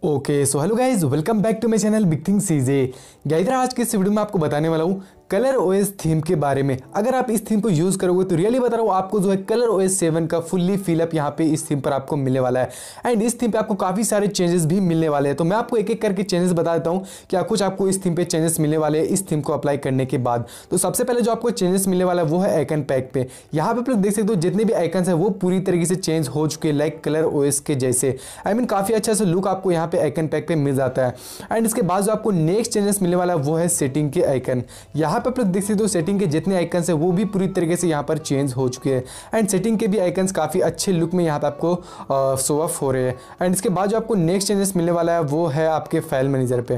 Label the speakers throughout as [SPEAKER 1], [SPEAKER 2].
[SPEAKER 1] Okay so hello guys, welcome back to my channel big thing CJ. Guys आज के इस video में आपको बताने वाला हूँ कलर ओएस थीम के बारे में। अगर आप इस थीम को यूज करोगे तो रियली बता रहा हूँ आपको जो है कलर ओएस 7 का फुल्ली फिलअप यहाँ पे इस थीम पर आपको मिलने वाला है। एंड इस थीम पे आपको काफी सारे चेंजेस भी मिलने वाले हैं, तो मैं आपको एक एक करके चेंजेस बता देता हूँ क्या कुछ आपको इस थीम पे चेंजेस मिलने वाले हैं इस थीम को अप्लाई करने के बाद। तो सबसे पहले जो आपको चेंजेस मिलने वाला है वो है आइकन पैक पे। यहाँ पे आप लोग देख सकते हो जितने भी आइकन्स है वो पूरी तरीके से चेंज हो चुके हैं, लाइक कलर ओएस के जैसे। आई मीन काफी अच्छा सा लुक आपको यहाँ पे आइकन पैक पे मिल जाता है। एंड इसके बाद जो आपको नेक्स्ट चेंजेस मिलने वाला है वो है सेटिंग के आइकन। यहाँ पे आप लोग देख सकते हो सेटिंग के जितने आइकन्स है वो भी पूरी तरीके से यहाँ पर चेंज हो चुके हैं। एंड सेटिंग के भी आइकन्स काफी अच्छे लुक में यहाँ पे आपको शो ऑफ हो रहे हैं। एंड इसके बाद जो आपको नेक्स्ट चेंजेस मिलने वाला है वो है आपके फाइल मैनेजर पे।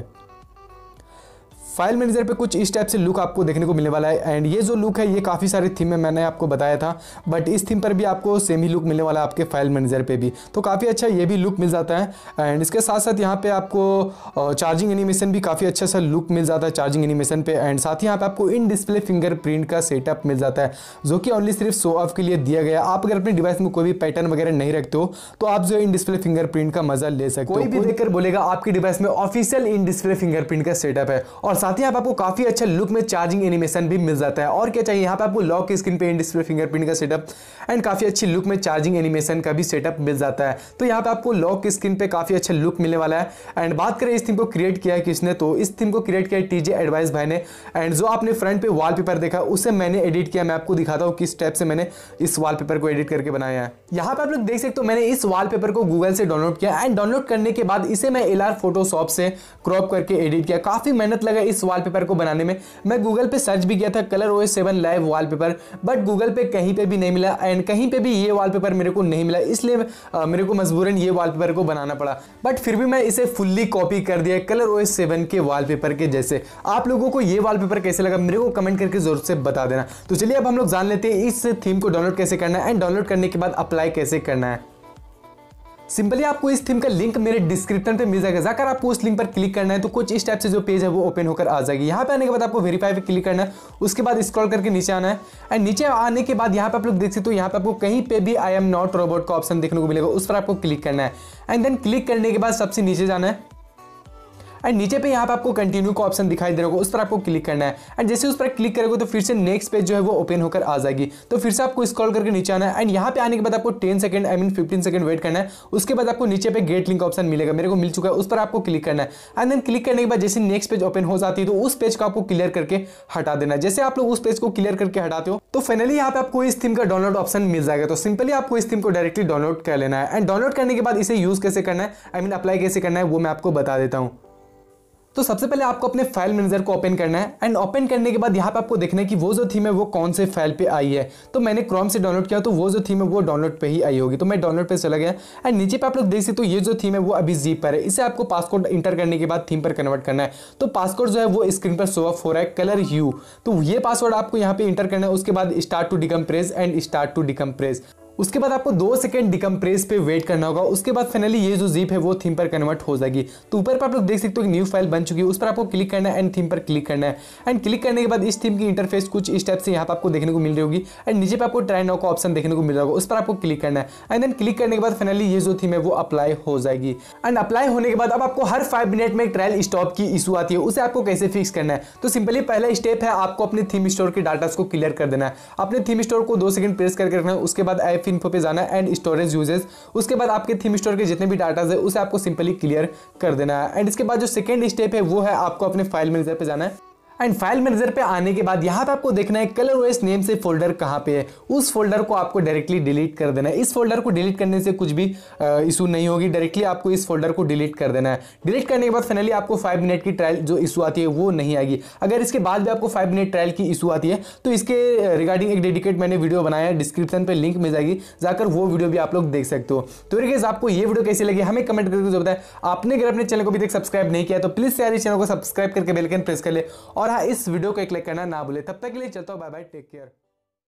[SPEAKER 1] फाइल मैनेजर पे कुछ इस टाइप से लुक आपको देखने को मिलने वाला है। एंड ये जो लुक है ये काफ़ी सारे थीम में मैंने आपको बताया था, बट इस थीम पर भी आपको सेम ही लुक मिलने वाला है आपके फाइल मैनेजर पे भी। तो काफ़ी अच्छा ये भी लुक मिल जाता है। एंड इसके साथ साथ यहाँ पे आपको चार्जिंग एनिमेशन भी काफ़ी अच्छा सा लुक मिल जाता है चार्जिंग एनिमेशन पे। एंड साथ ही यहाँ पे आपको इन डिस्प्ले फिंगरप्रिंट का सेटअप मिल जाता है जो कि ओनली सिर्फ शो ऑफ के लिए दिया गया है। आप अगर अपने डिवाइस में कोई भी पैटर्न वगैरह नहीं रखते हो तो आप जो इन डिस्प्ले फिंगरप्रिंट का मजा ले सकते हो। कोई भी देखकर बोलेगा आपके डिवाइस में ऑफिशियल इन डिस्प्ले फिंगरप्रिंट का सेटअप है। और साथ ही आपको काफी अच्छा लुक में चार्जिंग एनिमेशन भी मिल जाता है। और क्या चाहिए, यहाँ पे आपको लॉक की स्क्रीन पे इन डिस्प्ले फिंगरप्रिंट का सेटअप एंड काफी अच्छी लुक में चार्जिंग एनिमेशन का भी सेटअप मिल जाता है। तो यहाँ पे आपको लॉक की स्क्रीन पे काफी अच्छा लुक मिलने वाला है। एंड बात करें इस थीम को क्रिएट किया है किसने, तो इस थीम को क्रिएट किया है टीजे एडवाइस भाई ने। एंड जो आपने फ्रंट पे वॉलपेपर देखा उसे मैंने एडिट किया। मैं आपको दिखाता हूँ किस टाइप से मैंने इस वॉलपेपर को एडिट करके बनाया है। यहाँ पे आप लोग देख सकते हो मैंने इस वॉलपेपर को गूगल से डाउनलोड किया। एंड डाउनलोड करने के बाद इसे मैं एलआर फोटोशॉप से क्रॉप करके एडिट किया। काफी मेहनत लगा इस वॉलपेपर को बनाने में। मैं गूगल पे सर्च भी किया था Color OS 7 live wallpaper, but Google पे कहीं पे भी नहीं मिला। एंड कहीं पे भी ये वॉलपेपर मेरे को नहीं मिला, इसलिए मेरे को मजबूरन ये वॉलपेपर को बनाना पड़ा। बट फिर भी मैं इसे फुल्ली कॉपी कर दिया कलर ओएस 7 के वॉलपेपर के जैसे। आप लोगों को ये वॉलपेपर कैसे लगा मेरे को कमेंट करके जरूर से बता देना। तो चलिए अब हम लोग जान लेते हैं इस थीम को डाउनलोड कैसे करना है एंड डाउनलोड करने के बाद अप्लाई कैसे करना है। सिंपली आपको इस थीम का लिंक मेरे डिस्क्रिप्शन पे मिल जाएगा। जाकर आपको उस लिंक पर क्लिक करना है तो कुछ इस टाइप से जो पेज है वो ओपन होकर आ जाएगी। यहाँ पे आने के बाद आपको वेरीफाई पे क्लिक करना है, उसके बाद स्क्रॉल करके नीचे आना है। एंड नीचे आने के बाद यहाँ पे आप लोग देख सकते हो यहाँ पे आपको कहीं पे भी आई एम नॉट रोबोट का ऑप्शन देखने को मिलेगा, उस पर आपको क्लिक करना है। एंड देन क्लिक करने के बाद सबसे नीचे जाना है। एंड नीचे पे यहाँ पे आपको कंटिन्यू का ऑप्शन दिखाई दे रहा होगा, उस पर आपको क्लिक करना है। एंड जैसे उस पर क्लिक करोगे तो फिर से नेक्स्ट पेज जो है वो ओपन होकर आ जाएगी। तो फिर से आपको स्क्रॉल करके नीचे आना है। एंड यहाँ पे आने के बाद आपको 10 सेकंड 15 सेकंड वेट करना है। उसके बाद आपको नीचे पे गेट लिंक ऑप्शन मिलेगा, मेरे को मिल चुका है, उस पर आपको क्लिक करना है। एंड देन क्लिक करने के बाद जैसे नेक्स्ट पेज ओपन हो जाती है तो उस पेज को आपको क्लियर करके हटा देना है। जैसे आप लोग उस पेज को क्लियर करके हटाते हो तो फाइनली यहाँ पे आपको इस थीम का डाउनलोड ऑप्शन मिल जाएगा। तो सिंपली आपको इस थीम को डायरेक्टली डाउनलोड कर लेना है। एंड डाउनलोड करने के बाद इसे यूज कैसे करना है, आई मीन अप्लाई कैसे करना है वो मैं आपको बता देता हूँ। तो सबसे पहले आपको अपने फाइल मैनेजर को ओपन करना है। एंड ओपन करने के बाद यहाँ पे आपको देखना है कि वो जो थीम है वो कौन से फाइल पे आई है। तो मैंने क्रोम से डाउनलोड किया तो वो जो थीम है वो डाउनलोड पे ही आई होगी। तो मैं डाउनलोड पे चला गया। एंड नीचे पे आप लोग देख सकते हो ये जो थीम है वो अभी जीप पर है। इसे आपको पासकोड इंटर करने के बाद थीम पर कन्वर्ट करना है। तो पासकोड जो है वो स्क्रीन पर शो ऑफ हो रहा है कलर ह्यू। तो ये पासवर्ड आपको यहाँ पे इंटर करना है। उसके बाद start to decompress and start to decompress. उसके बाद आपको 2 सेकंड डिकम्प्रेस पे वेट करना होगा। उसके बाद फाइनली ये जो जिप है वो थीम पर कन्वर्ट हो जाएगी। तो ऊपर पर आप लोग देख सकते हो कि न्यू फाइल बन चुकी है, उस पर आपको क्लिक करना है एंड थीम पर क्लिक करना है। एंड क्लिक करने के बाद इस थीम की इंटरफेस कुछ इस टाइप से यहाँ पे आपको देखने को मिल रही होगी। एंड नीचे पे आपको ट्राई नाउ का ऑप्शन देखने को मिल रहा होगा, उस पर आपको क्लिक करना है। एंड देन क्लिक करने के बाद फाइनली ये जो थीम है वो अप्लाई हो जाएगी। एंड अप्लाई होने के बाद अब आपको हर 5 मिनट में एक ट्रायल स्टॉप की इशू आती है, उसे आपको कैसे फिक्स करना है। तो सिंपली पहला स्टेप है आपको अपने थीम स्टोर के डाटा को क्लियर कर देना है। अपने थीम स्टोर को 2 सेकंड प्रेस करके रखना है। उसके बाद ऐप इन्फो पे जाना है एंड स्टोरेज यूजेस। उसके बाद आपके थीम स्टोर के जितने भी डाटा है उसे आपको सिंपली क्लियर कर देना है। एंड इसके बाद जो सेकंड स्टेप है वो है आपको अपने फाइल मैनेजर पे जाना है। एंड फाइल मैनेजर पे आने के बाद यहाँ पे आपको देखना है कलर ओएस नेम से फोल्डर कहाँ पे है। उस फोल्डर को आपको डायरेक्टली डिलीट कर देना है। इस फोल्डर को डिलीट करने से कुछ भी इशू नहीं होगी, डायरेक्टली आपको इस फोल्डर को डिलीट कर देना है। डिलीट करने के बाद फाइनली आपको 5 मिनट की ट्रायल जो इशू आती है वो नहीं आएगी। अगर इसके बाद भी आपको 5 मिनट ट्रायल की इशू आती है तो इसके रिगार्डिंग एक डेडिकेट मैंने वीडियो बनाया है, डिस्क्रिप्शन पे लिंक मिल जाएगी, जाकर वो वीडियो भी आप लोग देख सकते हो। तो गाइस आपको ये वीडियो कैसी लगी हमें कमेंट करके जो बताएं। आपने अगर अपने चैनल को अभी तक सब्सक्राइब नहीं किया तो प्लीज यार इस चैनल को सब्सक्राइब करके बेल आइकन प्रेस कर ले। और हाँ, इस वीडियो को एक लाइक करना ना भूले। तब तक के लिए चलता हूं, बाय बाय, टेक केयर।